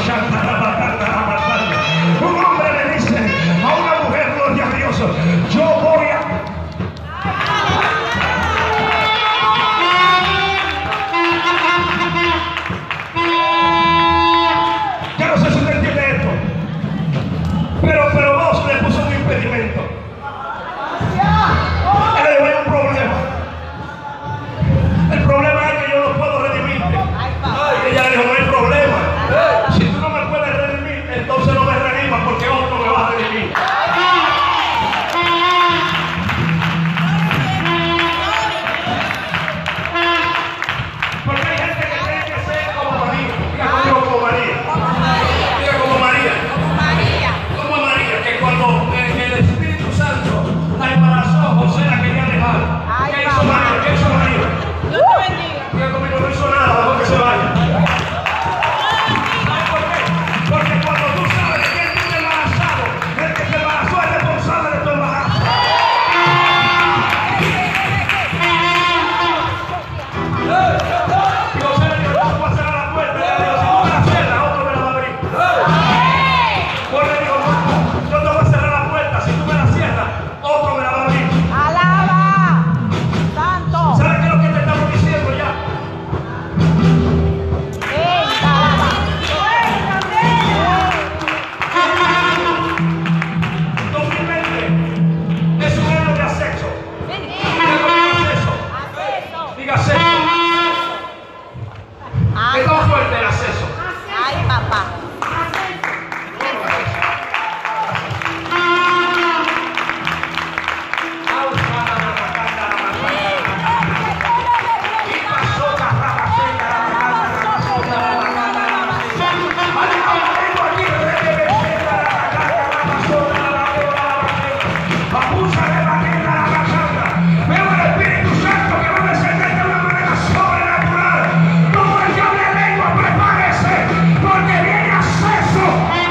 Un hombre le dice a una mujer, gloria a Dios, yo voy a... Yo no sé si usted entiende esto, pero Dios le puso un impedimento. Él le dio un problema. El problema es que yo no puedo redimirte. Y ella le dijo, no hay problema. Si tú no me puedes redimir, entonces no me redimas porque otro me va a redimir. Porque hay gente que tiene que ser como María. Diga conmigo como María. Diga como María. Como María, que cuando el Espíritu Santo la embarazó, José la quería dejar. ¿Qué hizo María? ¿Qué hizo María? Diga conmigo, no hizo nada, dejó que se vaya. ¿Sabes por qué? Porque cuando tú sabes que tú estás embarazado, el que se embarazó es responsable de tu embarazo. Y José le dijo, yo no voy a cerrar la puerta. Y ella dijo, si tú me la cierras, otro me la va a abrir. Pues le dijo, no, yo no voy a cerrar la puerta. Si tú me la cierras, otro me la va a abrir. ¿Sabes qué es lo que te estamos diciendo ya? 2020 es un año de acceso. Diga conmigo acceso. Diga acceso. Es tan fuerte el acceso. Ay, papá. Veo el Espíritu Santo que va a descender de una manera sobrenatural. Como el diablo de lengua, prepárese, porque viene acceso.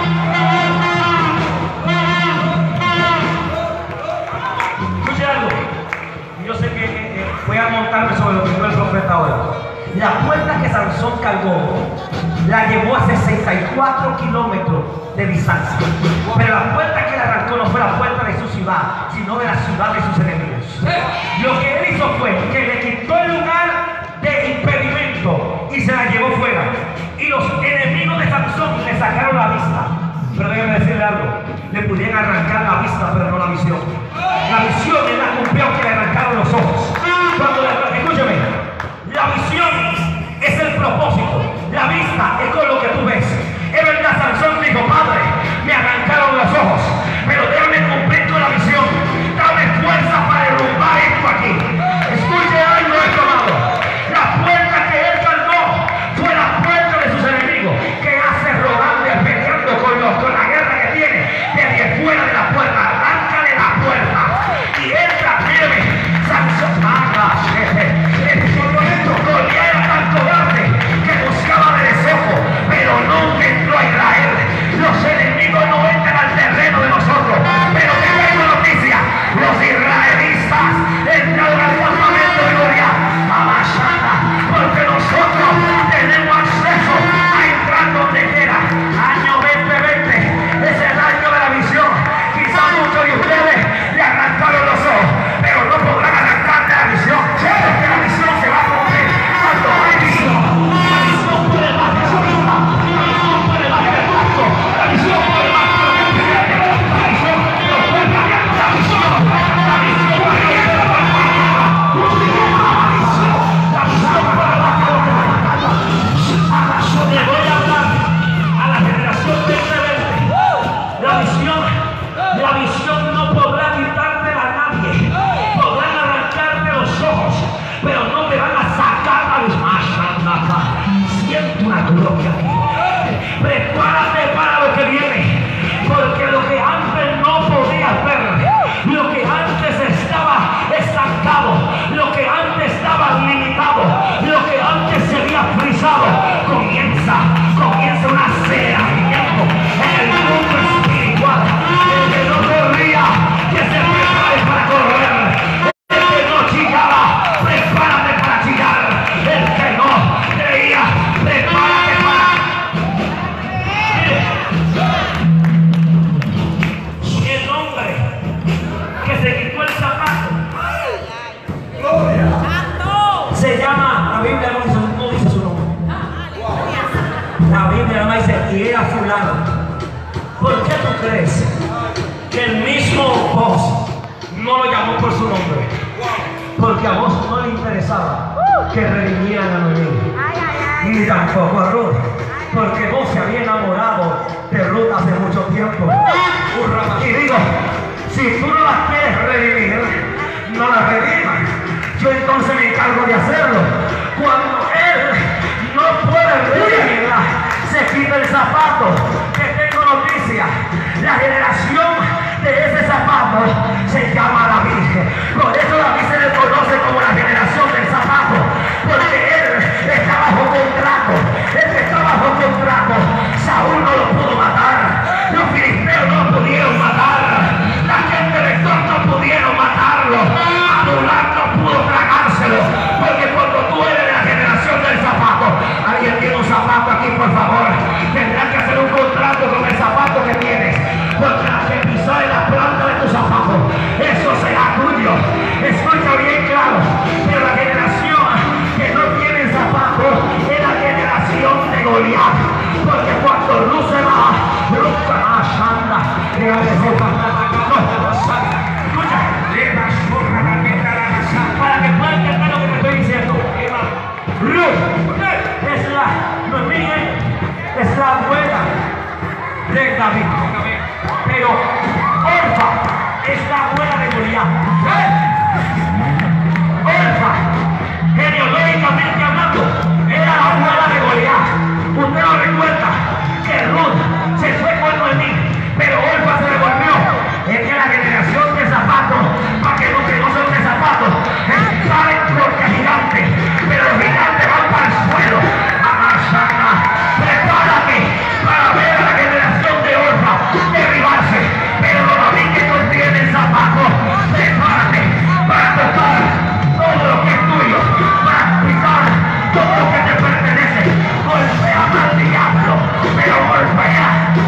Escuche algo. Yo sé que voy a montarme sobre lo que dijo el profeta ahora. La puerta que Sansón cargó la llevó a 64 kilómetros de distancia. Pero la puerta que le arrancó no fue la puerta de su ciudad, sino de la ciudad de sus enemigos. Lo que él hizo fue que le quitó el lugar de impedimento y se la llevó fuera. Y los enemigos de Sansón le sacaron la vista. Pero déjame decirle algo, le pudieron arrancar la vista, pero no la visión. La visión él la cumplió aunque le arrancaron los ojos. Escúcheme, la visión es el propósito, la vista es con lo que tú ves. Es verdad, Sansón dijo, Padre, me arrancaron los ojos, pero déjame cumplir con la visión. Dame fuerza para derrumbar esto aquí. Escuche algo, esto, amado. La puerta que él cargó fue la puerta de sus enemigos, que hace rodando y peleando con la guerra que tiene desde fuera de la puerta. Arráncale la puerta y entra, míreme, Sansón. y era fulano. ¿Por qué tú crees que el mismo Boaz no lo llamó por su nombre? Porque a Boaz no le interesaba que redimieran a Noemí, ni tampoco a Ruth, porque Boaz se había enamorado de Ruth hace mucho tiempo. Y digo, si tú no las quieres redimir, no las redimas. Yo entonces me encargo de hacerlo. Cuando él no puede redimirla, se quita el zapato. Que tengo noticia, la generación de ese zapato se llama David. Por eso David se le conoce como la generación del zapato, porque él está bajo contrato. Él está bajo contrato. Saúl no lo pudo matar, los filisteos no lo pudieron matar, la gente de Tor no pudieron matarlo, Adulam no pudo tragárselo, porque cuando tú eres de la generación del zapato, alguien tiene un zapato aquí, por favor, tendrás que hacer un contrato con el zapato que tienes, porque la que pisó en la planta de tu zapato, eso será tuyo. Escucha bien claro, pero la generación que no tiene zapato es la generación de Goliat, porque cuando Ruth se va, Ruth anda, le abre ese para que puedan entender lo que te estoy diciendo. Ruth es la abuela de David, pero Orfa es la abuela de Goliat. Orfa, genealógicamente hablando, era la abuela de Goliat. Usted no recuerda que Ruth se fue con Noemí, pero Orfa se devolvió. Es que la generación de zapatos, para que no son de zapatos, salen porque gigantes, pero los gigantes van para el suelo. Prepárate para ver a la generación de Orfa derribarse, pero no David que contiene el zapato. Prepárate para tocar todo lo que es tuyo, para pisar todo lo que te pertenece. Golpea al diablo, pero golpea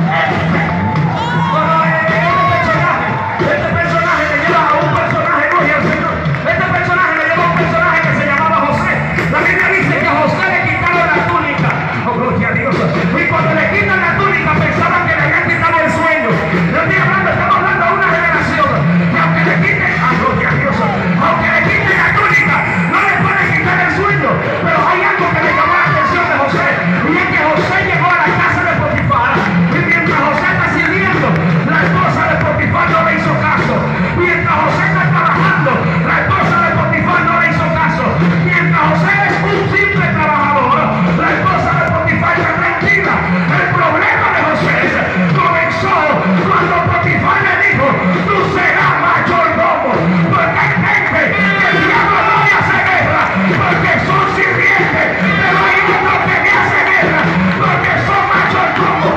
este personaje le lleva a un personaje, gloria al Señor. Este personaje le lleva a un personaje que se llamaba José. La Biblia dice que a José le quitaron la túnica. Oh, gloria a Dios. Y cuando le quitan la túnica pensaban que le habían quitado el sueño. No estoy hablando, estamos hablando de una generación que aunque le quiten, gloria a Dios, aunque le quiten la túnica, no le pueden quitar el sueño. Pero hay algo que le llamó la atención de José, y es que José llegó a la casa de Potifar, y mientras José está sirviendo, la esposa de Potifar no le hizo caso. Mientras José está trabajando, la esposa de Potifar no le hizo caso. Mientras José es un simple trabajador, la esposa de Potifar está tranquila. El problema de José comenzó cuando Potifar le dijo: tú serás mayordomo, porque hay gente que el diablo no le hace guerra porque son sirvientes, pero hay otros que le hacen guerra porque son mayordomos.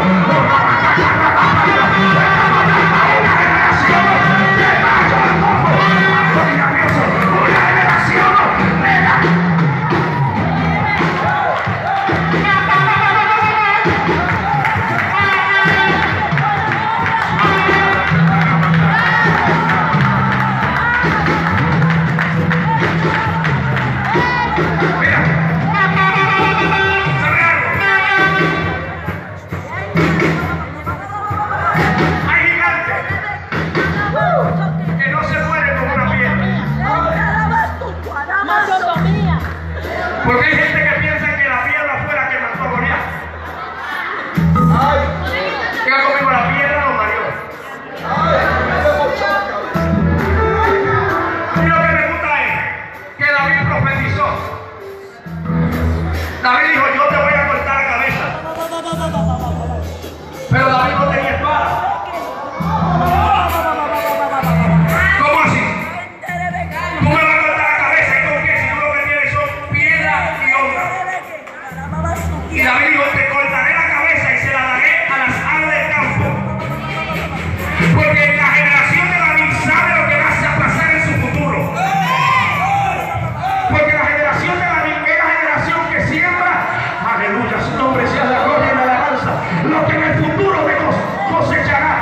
Porque hay gente que piensa que la piedra fue la que mató a Goliat. Diga conmigo, la piedra lo mareó. Y lo que me gusta es que David profetizó. David dijo: yo te voy a cortar la cabeza. Pero David no tenía espada. ¿Cómo así? Tú me vas a cortar la cabeza. ¿Y con qué? Si tú lo que tienes son piedra y honra. Y David dijo: te cortaré la cabeza y se la daré a las aves del campo. Porque la generación de David sabe lo que va a pasar en su futuro. Porque la generación de David es la generación que siembra, aleluya, su nombre sea la gloria y la alabanza, lo que en el futuro cosechará.